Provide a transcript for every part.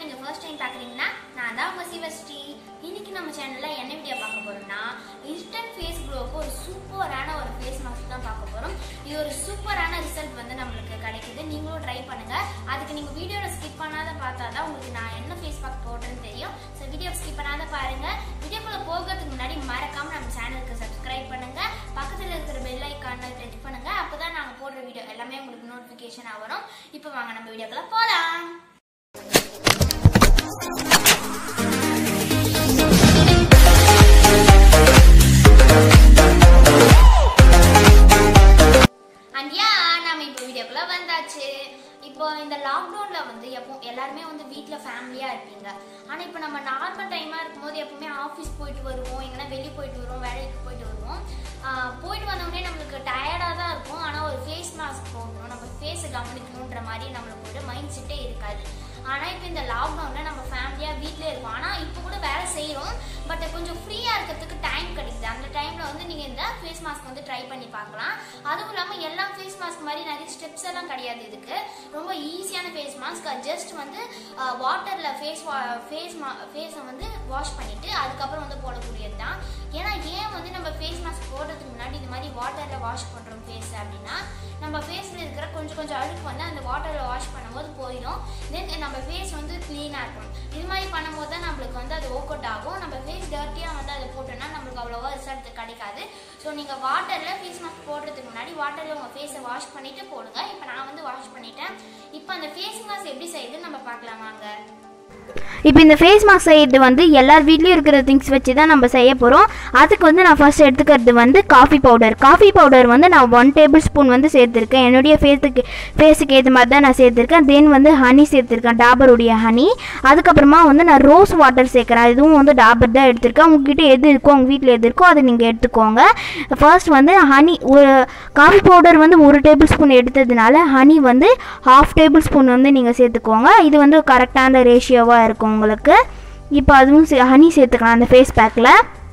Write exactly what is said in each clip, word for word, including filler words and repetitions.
நீங்க first time பார்க்கறீங்கன்னா நான் தான் உங்க சிவஸ்ரீ. இன்னைக்கு நம்ம சேனல்ல என்ன வீடியோ பார்க்க போறோம்னா இன்ஸ்டன்ட் ஃபேஸ் க்ளோக்கு ஒரு சூப்பரான ஒரு ஃபேஸ் மாஸ்க் தான் பார்க்க போறோம். இது ஒரு சூப்பரான ரிசல்ட் வந்து நம்மளுக்கு கிடைக்குது. நீங்களும் ட்ரை பண்ணுங்க. அதுக்கு நீங்க வீடியோவை ஸ்கிப் பண்ணாத பார்த்தா தான் உங்களுக்கு நான் என்ன ஃபேஸ் பேக் போடுறேன்னு தெரியும். ஸோ வீடியோ ஸ்கிப் பண்ணாத பாருங்க. வீடியோக்குள்ள போகிறதுக்கு முன்னாடி மறக்காம நம்ம சேனலுக்கு சப்ஸ்கிரைப் பண்ணுங்க. பக்கத்துல இருக்கிற பெல் ஐகானை கிளிக் பண்ணுங்க. அப்பதான் நாங்க போடுற வீடியோ எல்லாமே உங்களுக்கு நோட்டிபிகேஷன் வரும். இப்போ வாங்க நம்ம வீடியோக்குள்ள போலாம். அண்டியா நாம இப்போ வீடியோக்குள்ள வந்தாச்சு. இப்போ இந்த லாக்டவுன்ல வந்து எப்போ எல்லாருமே வந்து வீட்டில் ஃபேமிலியா இருப்பீங்க. ஆனா இப்போ நம்ம நார்மல் டைமா இருக்கும்போது எப்பவுமே ஆஃபீஸ் போயிட்டு வருவோம், எங்கன்னா வெளியே போயிட்டு வருவோம், வேலைக்கு போயிட்டு வருவோம். போயிட்டு வந்தோடனே நம்மளுக்கு டயர்டா தான் இருக்கும். ஆனா ஒரு ஃபேஸ் மாஸ்க் போடணும், நம்ம ஃபேஸை கவனிக்கணுன்ற மாதிரி நம்மளுக்கு ஒரு மைண்ட் செட்டே இருக்காது. ஆனா இப்போ இந்த லாக்டவுன்ல நம்ம ஃபேமிலியா வீட்டிலே இருக்கோம். ஆனா இப்போ கூட வேலை செய்யறோம், பட் கொஞ்சம் ஃப்ரீயா இருக்கிறதுக்கு டைம் கிடைக்குது. அந்த டைம்ல வந்து நீங்க இந்த ஃபேஸ் மாஸ்க் வந்து ட்ரை பண்ணி பார்க்கலாம். அதுவும் இல்லாம எல்லா ஃபேஸ் மாஸ்க் மாதிரி நிறைய ஸ்டெப்ஸ் எல்லாம் கிடையாது. இதுக்கு ரொம்ப ஈஸியான ஃபேஸ் மாஸ்க். ஜஸ்ட் வந்து வாட்டர்ல ஃபேஸ் ஃபேஸ் ஃபேஸை வந்து வாஷ் பண்ணிட்டு அதுக்கப்புறம் வந்து போடக்கூடியது தான். ஏன்னா ஏன் வந்து நம்ம ஃபேஸ் மாஸ்க் போடுறதுக்கு முன்னாடி இந்த மாதிரி வாட்டர்ல வாஷ் பண்றோம் ஃபேஸ் அப்படின்னா, நம்ம ஃபேஸ்ல இருக்கிற கொஞ்சம் கொஞ்சம் அழுக்கு வந்து அந்த வாட்டர்ல வாஷ் பண்ணும்போது போயிடும். தென் நம்ம ஃபேஸ் வந்து கிளீனா இருக்கும். இது மாதிரி பண்ணும்போது தான் நம்மளுக்கு வந்து அது ஒர்க் அவுட் ஆகும். நம்ம ஃபேஸ் டர்ட்டியா வந்து அதை போட்டோம்னா நம்மளுக்கு அவ்வளோவா ரிசல்ட் கிடைக்காது. ஸோ நீங்கள் வாட்டரில் ஃபேஸ் மாஸ்க் போடுறதுக்கு முன்னாடி வாட்டரில் உங்கள் ஃபேஸை வாஷ் பண்ணிட்டு போடுங்க. இப்போ நான் வந்து வாஷ் பண்ணிட்டேன். இப்போ அந்த ஃபேஸ் மாஸ்க் எப்படி செய்யுதுன்னு நம்ம பார்க்கலாம் வாங்க. இப்போ இந்த ஃபேஸ் மாஸ்க் செய்யறது வந்து எல்லார் வீட்லேயும் இருக்கிற திங்ஸ் வச்சு தான் நம்ம செய்ய போகிறோம். அதுக்கு வந்து நான் ஃபர்ஸ்ட் எடுத்துக்கிறது வந்து காஃபி பவுடர். காஃபி பவுடர் வந்து நான் ஒன் டேபிள் ஸ்பூன் வந்து சேர்த்துருக்கேன். என்னுடைய ஃபேஸுக்கு ஃபேஸுக்கு ஏற்ற மாதிரி தான் நான் சேர்த்துருக்கேன். தென் வந்து ஹனி சேர்த்துருக்கேன், டாபருடைய ஹனி. அதுக்கப்புறமா வந்து நான் ரோஸ் வாட்டர் சேர்க்குறேன். இதுவும் வந்து டாபர் தான் எடுத்திருக்கேன். உங்ககிட்ட எது இருக்கோ, உங்கள் வீட்டில் எது இருக்கோ அதை நீங்கள் எடுத்துக்கோங்க. ஃபர்ஸ்ட் வந்து ஹனி ஒரு காஃபி பவுடர் வந்து ஒரு டேபிள் ஸ்பூன் எடுத்ததுனால ஹனி வந்து ஹாஃப் டேபிள் ஸ்பூன் வந்து நீங்கள் சேர்த்துக்கோங்க. இது வந்து கரெக்டான ரேஷியோவாக இருக்கும் உங்களுக்கு. இப்போ அதுவும் ஹனி சேர்த்துக்கலாம் அந்த ஃபேஸ் பேக்கில்.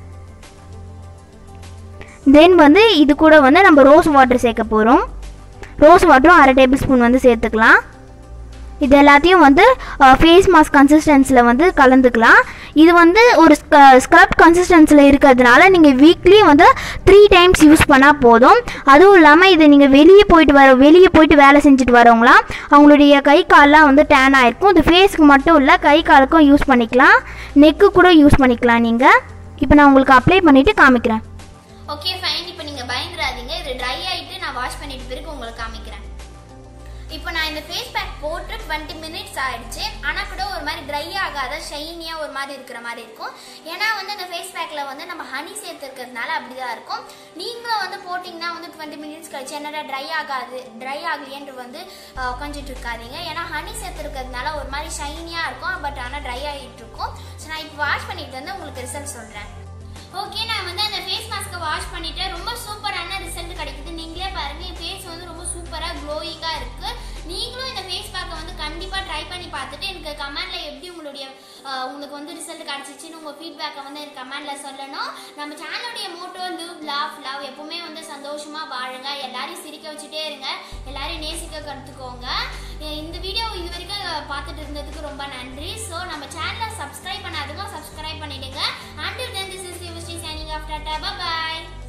தென் வந்து இது கூட வந்து நம்ம ரோஸ் வாட்டர் சேர்க்க போகிறோம். ரோஸ் வாட்டரும் அரை டேபிள் ஸ்பூன் வந்து சேர்த்துக்கலாம். இது எல்லாத்தையும் வந்து ஃபேஸ் மாஸ்க் கன்சிஸ்டன்சியில் வந்து கலந்துக்கலாம். இது வந்து ஒரு ஸ்க்ரப் கன்சிஸ்டன்சியில் இருக்கிறதுனால நீங்கள் வீக்லி வந்து த்ரீ டைம்ஸ் யூஸ் பண்ணால் போதும். அதுவும் இல்லாமல் இதை நீங்கள் வெளியே போயிட்டு வர வெளியே போயிட்டு வேலை செஞ்சுட்டு வரவங்களாம் அவங்களுடைய கை கால்லாம் வந்து டேன் ஆகிருக்கும். இது ஃபேஸுக்கு மட்டும் இல்லை, கை காலுக்கும் யூஸ் பண்ணிக்கலாம், நெக்கு கூட யூஸ் பண்ணிக்கலாம் நீங்கள். இப்போ நான் உங்களுக்கு அப்ளை பண்ணிவிட்டு காமிக்கிறேன். Okay fine. இப்போ நீங்கள் பயந்துடாதீங்க. இது ட்ரை ஆகிட்டு நான் வாஷ் பண்ணிட்டு பிறகு உங்களுக்கு காமிக்கிறேன். இப்போ நான் இந்த ஃபேஸ் பேக் போட்டு டுவெண்ட்டி மினிட்ஸ் ஆயிடுச்சு. ஆனால் கூட ஒரு மாதிரி ட்ரை ஆகாத ஷைனியாக ஒரு மாதிரி இருக்கிற மாதிரி இருக்கும். ஏன்னா வந்து இந்த ஃபேஸ் பேக்கில் வந்து நம்ம ஹனி சேர்த்துருக்கிறதுனால அப்படி தான் இருக்கும். நீங்களும் வந்து போட்டிங்கன்னா வந்து டுவெண்ட்டி மினிட்ஸ் கழிச்சு என்னடா ட்ரை ஆகாது ட்ரை ஆகலையேன்று வந்து உட்காந்துட்டு இருக்காதீங்க. ஏன்னா ஹனி சேர்த்துருக்கிறதுனால ஒரு மாதிரி ஷைனியாக இருக்கும், பட் ஆனால் ட்ரை ஆகிட்டு இருக்கும். ஸோ நான் இப்போ வாஷ் பண்ணிட்டு வந்து உங்களுக்கு ரிசல்ட் சொல்கிறேன். ஓகே, நான் வந்து அந்த ஃபேஸ் மாஸ்க்கை வாஷ் பண்ணிட்டேன். ரொம்ப சூப்பரான ரிசல்ட் கிடைக்குது. நீங்களே பாருங்க, என் ஃபேஸ் வந்து ரொம்ப சூப்பராக க்ளோயிங்காக இருக்கு. நீங்களும் இந்த ஃபேஸ் பேக்கை வந்து கண்டிப்பாக ட்ரை பண்ணி பார்த்துட்டு எனக்கு கமெண்ட்ல எப்படி உங்களுடைய உங்களுக்கு வந்து ரிசல்ட் கிடைச்சிச்சின்னு உங்கள் ஃபீட்பேக்கை வந்து எனக்கு கமெண்ட்ல சொல்லணும். நம்ம சேனலுடைய மோட்டோ லிவ் லாஃப் லவ், எப்பவுமே வந்து சந்தோஷமாக வாழுங்க, எல்லாரையும் சிரிக்க வச்சுட்டே இருங்க, எல்லாரையும் நேசிக்க கற்றுக்கோங்க. இந்த வீடியோ இது வரைக்கும் பார்த்துட்டு இருந்ததுக்கு ரொம்ப நன்றி. ஸோ நம்ம சேனலை சப்ஸ்கிரைப் பண்ணாதவங்க சப்ஸ்கிரைப் பண்ணிடுங்க. Until then, this is Sivashree signing off. Tata, bye bye.